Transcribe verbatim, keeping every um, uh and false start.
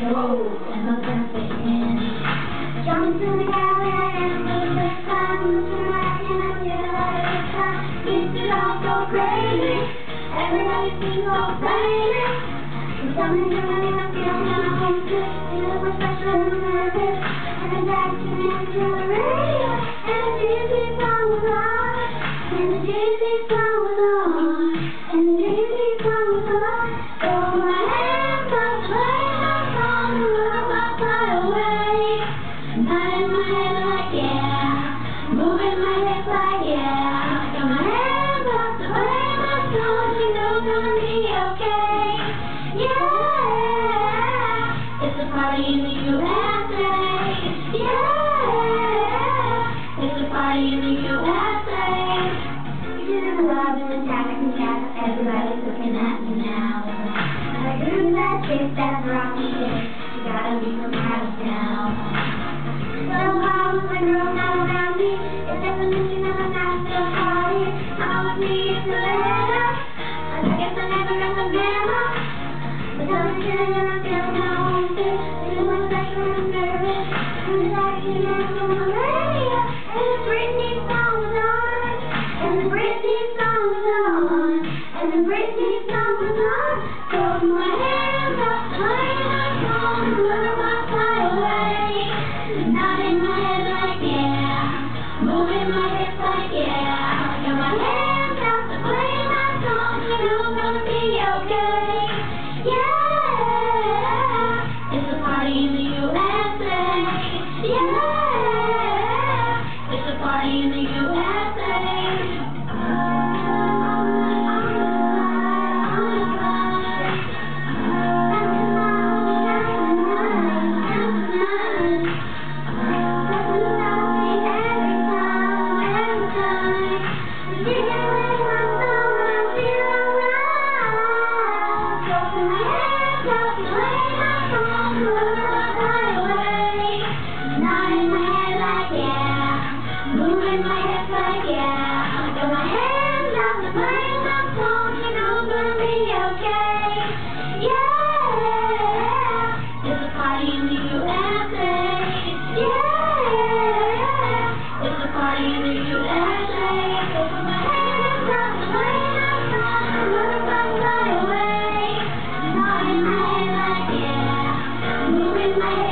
show and the perfect end. Jumping to the gallery and for the first time, looking back and I feel like it's time. This is all so crazy, everybody seems so crazy. There's something different in the feeling and I'm homesick. Feel more special and nervous. And I'm dancing into the radio, and the Disney song was on, and the Disney song was on, and the Disney song was on. Throw my hands up, play my song, and move my fly away. Nodding my head like yeah, moving my hips like yeah. Got my hands up to play my song, you know it's gonna be okay. Yeah, it's a party in the U S A. Yeah, it's a party in the U S A. You do the love and the tax and cats, everybody's looking at me now. And I do that shit, that rocky shit. You gotta be from out of town. Somehow with my girl not around me, it's definition of a master party. I'm with me in the letter. I guess I never got the memo. But I'm chilling and I'm feeling how homesick. Feeling more special and nervous. And the action is on the radio. And the Britney song was on. And the Britney song was on. And the Britney song was on. Throw my hands up, play my song, and move my fly away. Nodding my head like yeah, moving my hips like yeah. Got my hands up to play my song, you know I'm gonna be okay. Yeah, it's a party in the U S A. Yeah, it's a party in the U S A. Moving my hips like yeah, got my hands up to play my song, you know I'm gonna be okay. Yeah, it's a party in the U S A. Yeah, it's a party in the U S A. Put my hands up to play my song, and move my fly away. Nodding my head like yeah, moving my hips.